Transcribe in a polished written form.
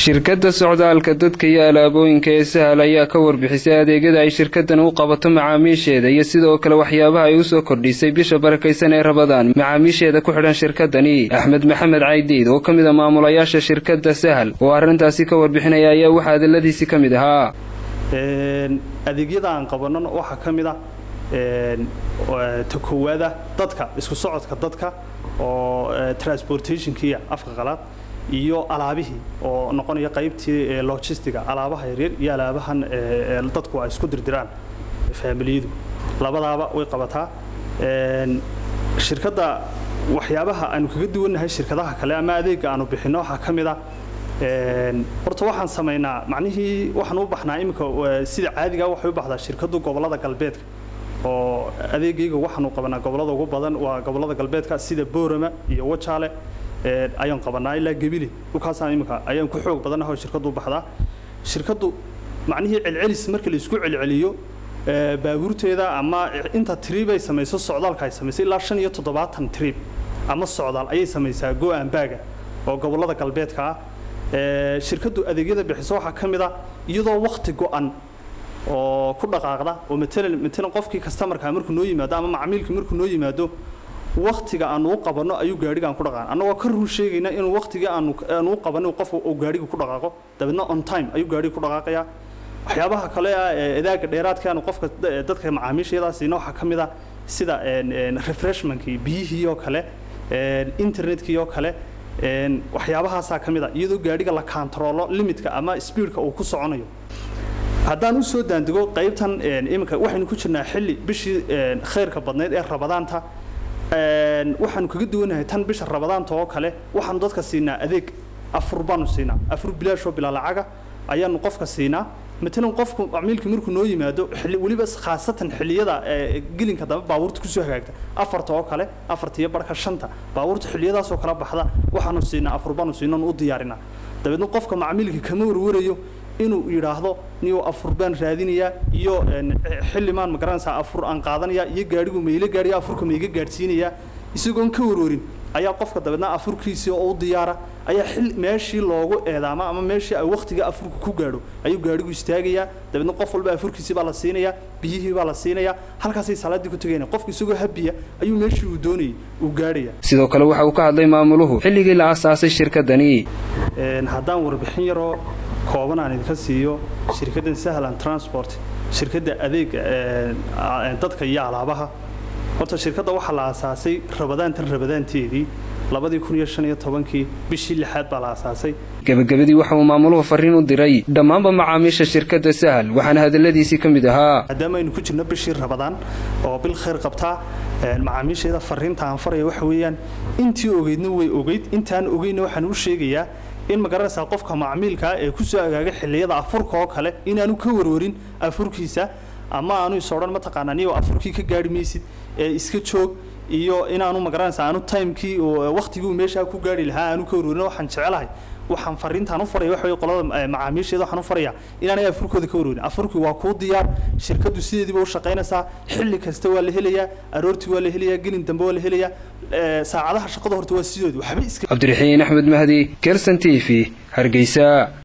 shirkadda socdaalka dadka iyo alaabooyinka ee Sahal ayaa ka warbixisay adeegyada ay shirkaddan u qabato macaamiisheeda iyo sidoo kale waxyaabaha ay u soo kordhisay bisha barakeysan ee Ramadaan macaamiisheeda ku xidhan shirkaddani Axmed Maxamed Caydiid oo kamid ah maamulayaasha shirkadda Sahal oo arintaasi ka warbixinaya ayaa waxa hadaladiisi kamid ahaa adeegyada aan qabanno waxa kamid ah takoowada dadka isku socodka dadka oo transportation-kiya afka qalaad iyo alaabihii oo noqonaya qaybtii logistics alaabaha yaryar iyo alaabahan dadku ay isku dirdiraan familiyadu labadaaba way qabataa shirkadda waxyaabaha aan kaga duwanahay shirkadaha kale ama adeega aanu bixino waxa kamid ah horta waxaan sameynaa macnihii waxaan u baxnaa imika sida caadiga waxay u baxdaa shirkadu gobolada galbeedka oo adeegayga waxaan u qabanaa gobolada ugu badan waa gobolada galbeedka sida Boorama iyo Wajaale ayaan qabanaa ilaa Gabili dhulkaasaan imika ayaan ku xoog badanahay shirkadu baxdaa shirkadu macnihii celcelis markii la isku celceliyo baabuurteeda ama inta trip ay sameeyso socdaalka ay sameeyso ilaa 75 trip ama socdaal ayay sameeysaa go-aan baaga oo gobolada galbeedka shirkadu adeegyada bixiso waxa kamid ah iyadoo waqti go'an oo ku dhaqaaqda oo matalan qofkii customer-ka markuu noo yimaado ama macaamilka markuu noo yimaado waqtiga aan u qabano ayuu gaariga aan ku dhaqaan anagoo ka run sheegayna in waqtiga aan u qabano qofku uu gaariga ku dhaqaaqo dabadna on time ayuu gaariga ku dhaqaaqaya waxyaabaha kale adeega dheeraadka aan qofka dadka macaamiisheedaasina waxa kamid ah sida refreshment-kii biyihii oo kale internet-kii oo kale waxyaabahaas kamid ah iyadoo gaariga la control limit-ka ama speed-ka uu ku soconayo haddaan u soo daandigo qaybtan imika waxaynu ku jirnaa xilli bishii khayrka badneed ee Ramadaanta waxaan kaga duwanahay tan bisha Ramadaanta oo kale waxaan dadka siinaa adeeg afur baanu siinaa afur bilaash oo bilaa lacaga ayaanu qofka siinaa matalan qofku macaamilka markuu noo yimaado xilli waliba khaasatan xilliyada gelinka dambe baabuurta ku soo hagaagta afarta oo kale afartiyo barka shanta baabuurta xilliyadaas oo kala baxda waxaanu siinaa afur baanu siinaa u diyaarinaa dabadna qofka macaamilka kama warwarayo inuu yiraahdo niyo afur baan raadinaya iyo xillimaan ma garanaysaa afur aan qaadanaya iyo gaarigu meelo gaariga afurka meega gaarsiinaya isagoon ka warorin ayaa qofka dabadna afurkiisa oo u diyaara ayaa meeshii loogu eedaama ama meeshii ay waqtiga afurku ku gaadho ayuu gaarigu istaagaya dabadna qof walba afurkiisa baa la siinaya biyihii baa la siinaya halkaas ay salaadii ku tagayeen qofku isagoo habiya ayuu meeshii uu doonayay uu gaaraya sidoo kale waxa uu ka hadlay maamuluhu xilligii la aasaasay shirkaddani haddaan warbixin yaro kooban aan idinka siiyo shirkaddan Sahal Transport shirkadda adeeg dadka iyo alaabaha horta shirkadda waxa la aasaasay Ramadaanteedii 2015 bishii 6aad baa la aasaasay gabagabadii waxa uu maamuluhu fariin u diray dhammaanba macaamiisha shirkadda Sahal waxaana hadaladiisi kamid ahaa hadama aynu ku jirno bishii Ramadaan oo bil khayr qabta macaamiisheeda fariinta aan farayo waxa weeyaan intii ogeydna way ogeyd intaan ogeyna waxaan u sheegayaa in ma garanaysaa qofka macaamilka ee ku soo agaaga xilliyada afurka oo kale inaanu ka warwarin afurkiisa ama aanu isooran ma taqaanaa niyo afurkii ka gaari maysid ee iska joog iyo inaanu ma garanaysaa aanu time-kii oo waqtigii meesha ku gaari lahaa aanu ka warwarin waxaan jecelahay waxaan fariintaan u faray waxa qolada macaamiisheeda waxaan u farayaa inaanay afurkooda ka warwarin afurkii waa ku diyaar shirkadu sideediba u shaqeynaysaa xilli kasta waa la helayaa aroortii waa la helayaa gelin dambe waa la helayaa saacadaha shaqada horta waa sidood waxba iska Cabdiraxiin Axmed Mahdi Kelsan TV Hargeysa